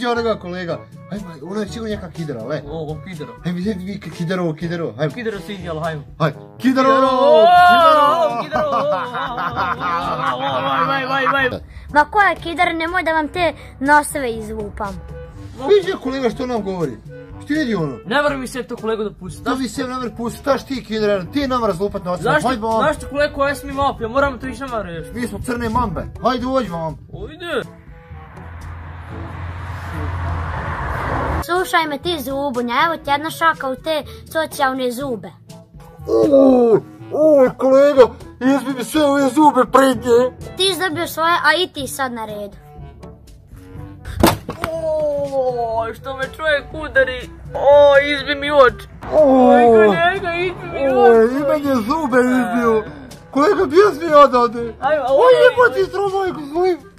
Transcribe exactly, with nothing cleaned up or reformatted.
vidio onoga kolega. Hajmo, ono je sigurno neka kidera, le. O, kidero. Hajmo, hajmo, mi kidero, kidero, hajmo. Kidero si vidjela, hajmo. Hajmo, kidero! Kidero! Vaj, vaj, vaj. Ma koja kider, nemoj da vam te noseve izlupam. Vidi kolega što nam govori. Što vidi ono? Ne mora mi se to kolegu da pusti. To mi se ne mora pusti, šta ti kidera, ti nam razlupat na ocena. Zašto, zašto kolegu koja si mi mapio, moramo to više nama reći. Mi smo crne mambe, hajde uđi vam. Ujde. Slušaj me ti zubunja, evo ti jedna šaka u te socijalne zube. Uuu, uuu kolega, izbi mi sve ove zube prednje. Ti dobio svoje, a i ti sad na redu. Oooo, što me čovjek udari. O, izbi mi oči. Oj, kolega, izbi mi oči. Oj, i meni je zube izbio. Kolega, gdje si mi odade? Ajmo, Oj, jebati, stromajku svojim.